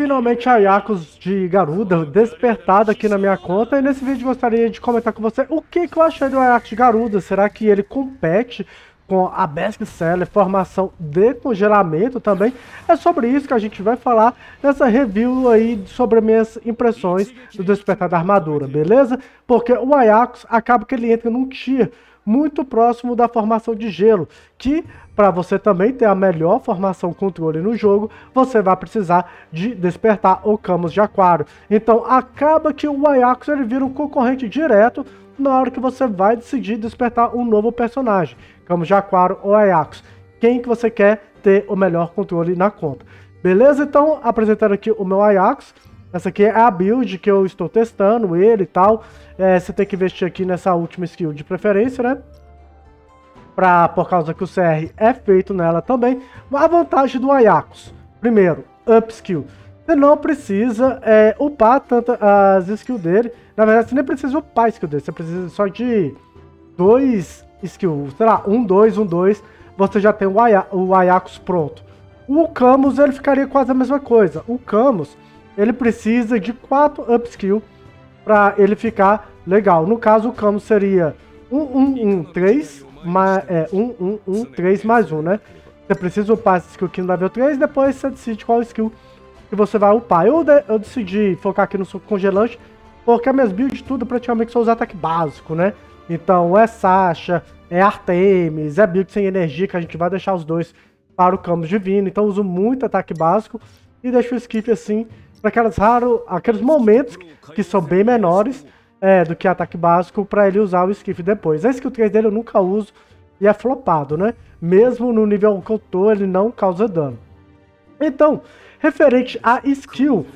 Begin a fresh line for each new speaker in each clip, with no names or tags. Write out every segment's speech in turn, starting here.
finalmente a Yakus de Garuda despertada aqui na minha conta, e nesse vídeo gostaria de comentar com você o que eu achei do Yakus de Garuda. Será que ele compete com a Best Seller, formação de congelamento também? É sobre isso que a gente vai falar nessa review aí, sobre minhas impressões do despertar da armadura, beleza? Porque o Yakus acaba que ele entra num tier muito próximo da formação de gelo, que para você também ter a melhor formação controle no jogo, você vai precisar de despertar o Camus de Aquário. Então acaba que o Yakus ele vira um concorrente direto na hora que você vai decidir despertar um novo personagem, Camus de Aquário ou Yakus. Quem que você quer ter o melhor controle na conta? Beleza? Então, apresentando aqui o meu Yakus. Essa aqui é a build que eu estou testando ele e tal. Você tem que investir aqui nessa última skill de preferência, né? Por causa que o CR é feito nela também. A vantagem do Yakus. Primeiro, up skill. Você não precisa upar tanto as skills dele. Na verdade, você nem precisa upar a skill dele. Você precisa só de 2 skills. Sei lá, 1, 2, 1, 2. Você já tem o Yakus pronto. O Camus, ele ficaria quase a mesma coisa. O Camus, ele precisa de 4 up skill para ele ficar legal. No caso, o Camus seria 3 mais 1, né? Você precisa upar esse skill aqui no level 3, depois você decide qual skill que você vai upar. Eu decidi focar aqui no suco congelante, porque as minhas builds tudo praticamente são os ataques básicos, né? Então é Sasha, é Artemis, é build sem energia, que a gente vai deixar os dois para o Camus divino. Então eu uso muito ataque básico e deixo o skip assim para aqueles momentos que são bem menores do que ataque básico, para ele usar o skiff depois. A skill 3 dele eu nunca uso e é flopado, né? Mesmo no nível que eu tô, ele não causa dano. Então, referente a skill,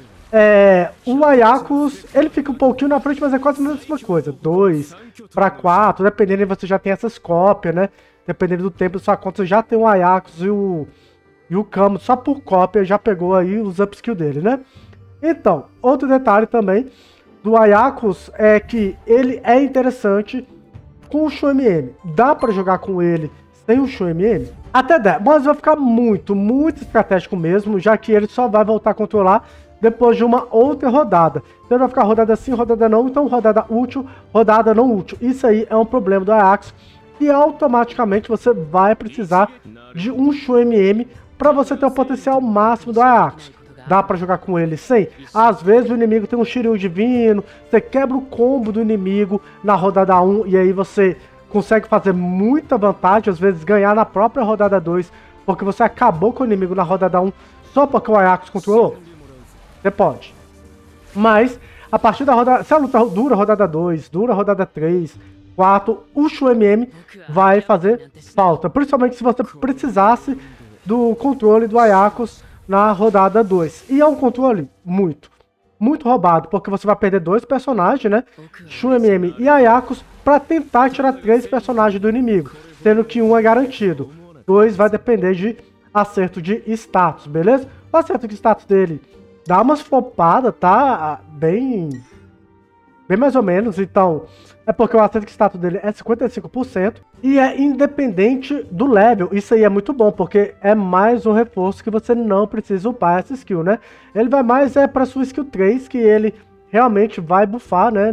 o Yakus, ele fica um pouquinho na frente, mas é quase a mesma coisa. 2 para 4, dependendo se você já tem essas cópias, né? Dependendo do tempo da sua conta, você já tem o Yakus e o Camus, só por cópia, já pegou aí os upskill dele, né? Então, outro detalhe também do Yakus é que ele é interessante com o Shu MM. Dá para jogar com ele sem o Shu MM? Até dá, mas vai ficar muito estratégico mesmo, já que ele só vai voltar a controlar depois de uma outra rodada. Então ele vai ficar rodada sim, rodada não, então rodada útil, rodada não útil. Isso aí é um problema do Yakus, e automaticamente você vai precisar de um Shu MM para você ter o potencial máximo do Yakus. Dá pra jogar com ele sem? Às vezes o inimigo tem um Shiryu divino, você quebra o combo do inimigo na rodada 1 e aí você consegue fazer muita vantagem, às vezes ganhar na própria rodada 2, porque você acabou com o inimigo na rodada 1 só porque o Yakus controlou. Você pode. Mas, a partir da rodada... Se a luta dura rodada 2, dura rodada 3, 4, o Shu MM vai fazer falta. Principalmente se você precisasse do controle do Yakus na rodada 2. E é um controle muito roubado, porque você vai perder 2 personagens, né? Shu MM e Yakus, para tentar tirar 3 personagens do inimigo, sendo que 1 é garantido. 2 vai depender de acerto de status, beleza? O acerto de status dele dá umas flopadas, tá? Bem mais ou menos, então é porque o acerto de status dele é 55% e é independente do level. Isso aí é muito bom, porque é mais um reforço que você não precisa upar essa skill, né? Ele vai mais para sua skill 3, que ele realmente vai buffar, né?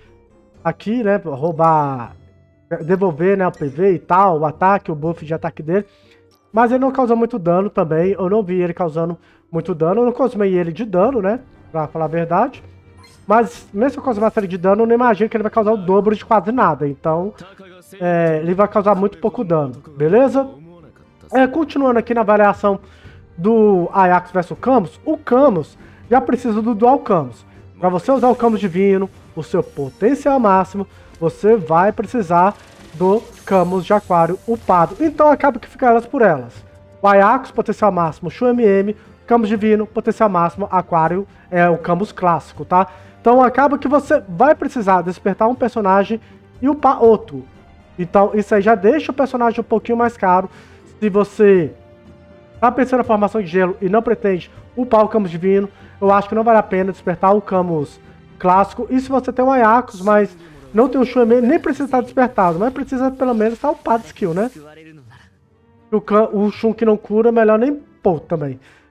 Aqui, né? Roubar, devolver, né? O PV e tal, o ataque, o buff de ataque dele. Mas ele não causa muito dano também. Eu não vi ele causando muito dano. Eu não consumei ele de dano, né? Pra falar a verdade. Mas, mesmo se eu causar uma série de dano, eu não imagino que ele vai causar o dobro de quase nada. Então, ele vai causar muito pouco dano, beleza? Continuando aqui na avaliação do Yakus vs Camus, o Camus já precisa do Dual Camus. Para você usar o Camus divino, o seu potencial máximo, você vai precisar do Camus de Aquário upado. Então, acaba que fica elas por elas. O Yakus, potencial máximo, Shu MM, Camus divino, potencial máximo, Aquário, é o Camus clássico, tá? Então acaba que você vai precisar despertar um personagem e upar outro. Então isso aí já deixa o personagem um pouquinho mais caro. Se você tá pensando na formação de gelo e não pretende upar o Camus divino, eu acho que não vale a pena despertar o Camus clássico. E se você tem um Yakus, mas não tem um Shu MM, nem precisa estar despertado, mas precisa pelo menos estar upado skill, né? O Shun que não cura, melhor nem pôr também.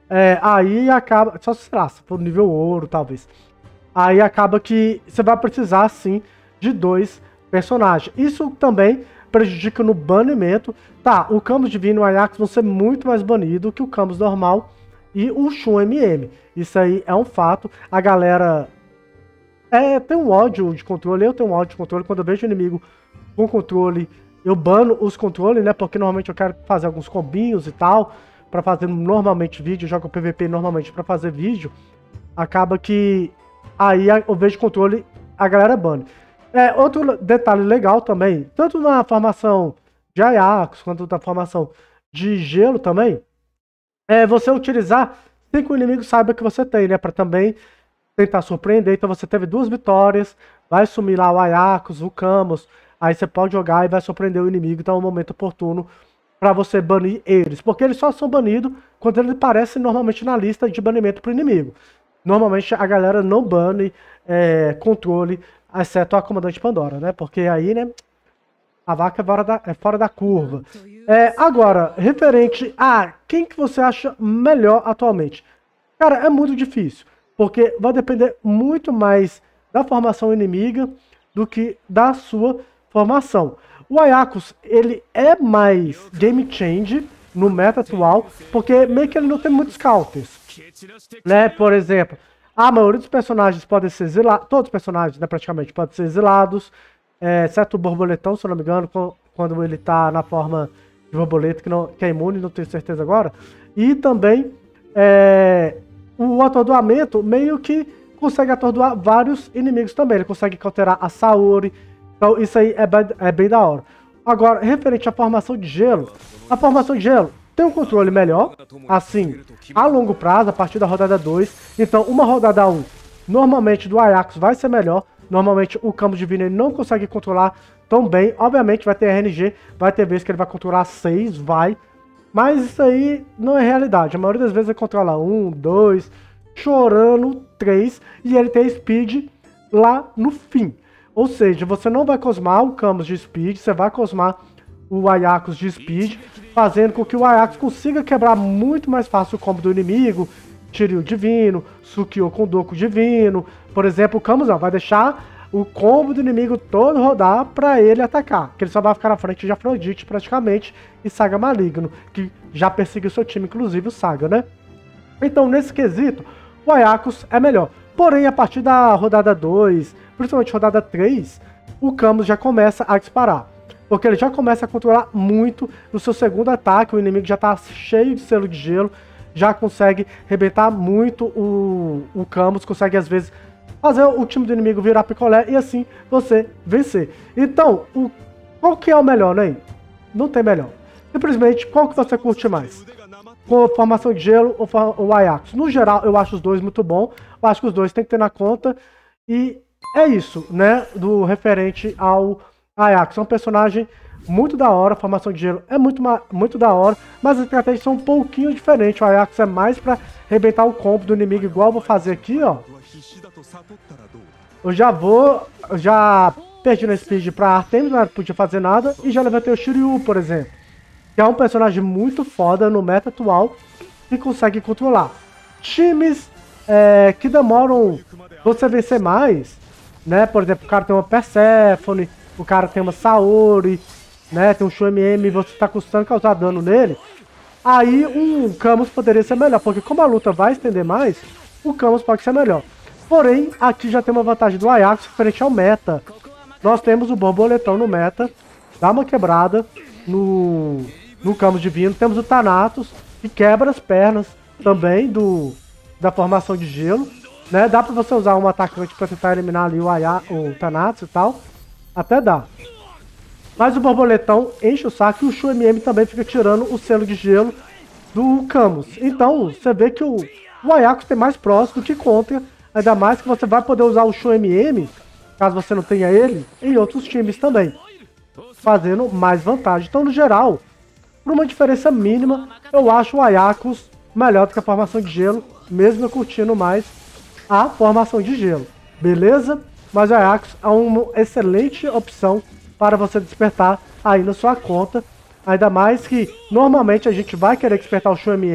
aí acaba, só se lá, se for nível ouro, talvez. Aí acaba que você vai precisar, sim, de 2 personagens. Isso também prejudica no banimento. Tá, o Camus Divino e o Ajax vão ser muito mais banidos que o Camus normal e o Shun MM. Isso aí é um fato. A galera tem um ódio de controle, eu tenho um ódio de controle. Quando eu vejo o inimigo com controle, eu bano os controles, né? Porque normalmente eu quero fazer alguns combinhos e tal, pra fazer normalmente vídeo, eu jogo PVP normalmente pra fazer vídeo. Acaba que aí eu vejo controle, a galera bane. Outro detalhe legal também, tanto na formação de Ajax quanto na formação de gelo também, é você utilizar sem que o inimigo saiba que você tem, né? Pra também tentar surpreender. Então você teve 2 vitórias, vai sumir lá o Ajax, o Camus, aí você pode jogar e vai surpreender o inimigo. Então é um momento oportuno pra você banir eles, porque eles só são banidos quando eles aparecem normalmente na lista de banimento pro inimigo. Normalmente a galera não bane controle, exceto a Comandante Pandora, né? Porque aí, né, a vaca é fora da curva. Agora, referente a quem que você acha melhor atualmente? Cara, é muito difícil, porque vai depender muito mais da formação inimiga do que da sua formação. O Ajax, ele é mais game change no meta atual, porque meio que ele não tem muitos counters, né? Por exemplo, a maioria dos personagens podem ser exilados, todos os personagens, né, praticamente, podem ser exilados, exceto o Borboletão, se eu não me engano, quando ele tá na forma de borboleta, que é imune, não tenho certeza agora. E também o atordoamento meio que consegue atordoar vários inimigos também, ele consegue cauterar a Saori, então isso aí é bem da hora. Agora, referente à formação de gelo, a formação de gelo tem um controle melhor, assim, a longo prazo, a partir da rodada 2. Então, uma rodada 1, normalmente do Ajax vai ser melhor. Normalmente o Camus Divino ele não consegue controlar tão bem. Obviamente vai ter RNG, vai ter vezes que ele vai controlar 6, mas isso aí não é realidade. A maioria das vezes ele controla 1, 2, chorando 3, e ele tem speed lá no fim. Ou seja, você não vai cosmar o Camus de speed, você vai cosmar o Ajax de speed, fazendo com que o Ajax consiga quebrar muito mais fácil o combo do inimigo, Shiryu Divino, Sukio com Doku Divino. Por exemplo, o Camus vai deixar o combo do inimigo todo rodar pra ele atacar, que ele só vai ficar na frente de Afrodite praticamente e Saga Maligno, que já perseguiu seu time, inclusive o Saga, né? Então, nesse quesito, o Ajax é melhor. Porém, a partir da rodada 2, principalmente rodada 3, o Camus já começa a disparar. Porque ele já começa a controlar muito no seu segundo ataque, o inimigo já tá cheio de selo de gelo, já consegue arrebentar muito o Camus, consegue às vezes fazer o time do inimigo virar picolé e assim você vencer. Então, qual que é o melhor, né? Não tem melhor. Simplesmente, qual que você curte mais? Com a formação de gelo ou o Ajax? No geral, eu acho os dois muito bom. Eu acho que os dois tem que ter na conta. E é isso, né? Do referente ao Ajax. É um personagem muito da hora. A formação de gelo é muito da hora. Mas as estratégias são um pouquinho diferentes. O Ajax é mais pra arrebentar o combo do inimigo, igual eu vou fazer aqui, ó. Eu já perdi na speed pra Artemis, não podia fazer nada. E já levantei o Shiryu, por exemplo, que é um personagem muito foda no meta atual e consegue controlar times que demoram você vencer mais, né? Por exemplo, o cara tem uma Persephone, o cara tem uma Saori, né? Tem um Shun MM e você tá custando causar dano nele. Aí um Camus poderia ser melhor, porque como a luta vai estender mais, o Camus pode ser melhor. Porém, aqui já tem uma vantagem do Ajax frente ao meta. Nós temos o Borboletão no meta, dá uma quebrada no Camus Divino. Temos o Thanatos, que quebra as pernas também da formação de gelo, né? Dá pra você usar um atacante pra tentar eliminar ali o Thanatos e tal. Até dá. Mas o Borboletão enche o saco e o Shun MM também fica tirando o selo de gelo do Camus. Então, você vê que o Ajax tem mais próximo do que contra. Ainda mais que você vai poder usar o Shun MM, caso você não tenha ele, em outros times também, fazendo mais vantagem. Então, no geral, por uma diferença mínima, eu acho o Ajax melhor do que a formação de gelo, mesmo eu curtindo mais a formação de gelo, beleza? Mas o Ajax é uma excelente opção para você despertar aí na sua conta, ainda mais que normalmente a gente vai querer despertar o Shun MM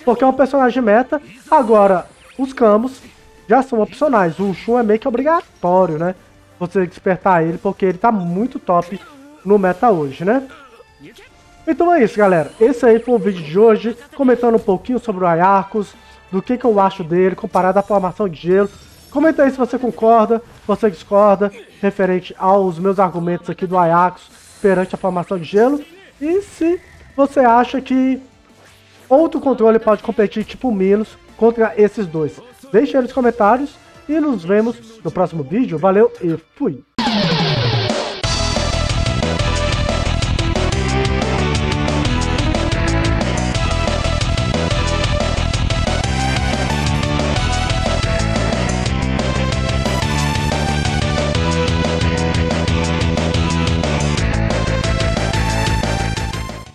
porque é um personagem meta. Agora, os Camus já são opcionais. O Shun é meio que obrigatório, né? Você despertar ele, porque ele tá muito top no meta hoje, né? Então é isso, galera. Esse aí foi o vídeo de hoje, comentando um pouquinho sobre o Ayarcus, do que eu acho dele, comparado à formação de gelo. Comenta aí se você concorda, se você discorda, referente aos meus argumentos aqui do Ayarcus perante a formação de gelo. E se você acha que outro controle pode competir, tipo o Minos, contra esses dois. Deixe aí nos comentários e nos vemos no próximo vídeo. Valeu e fui!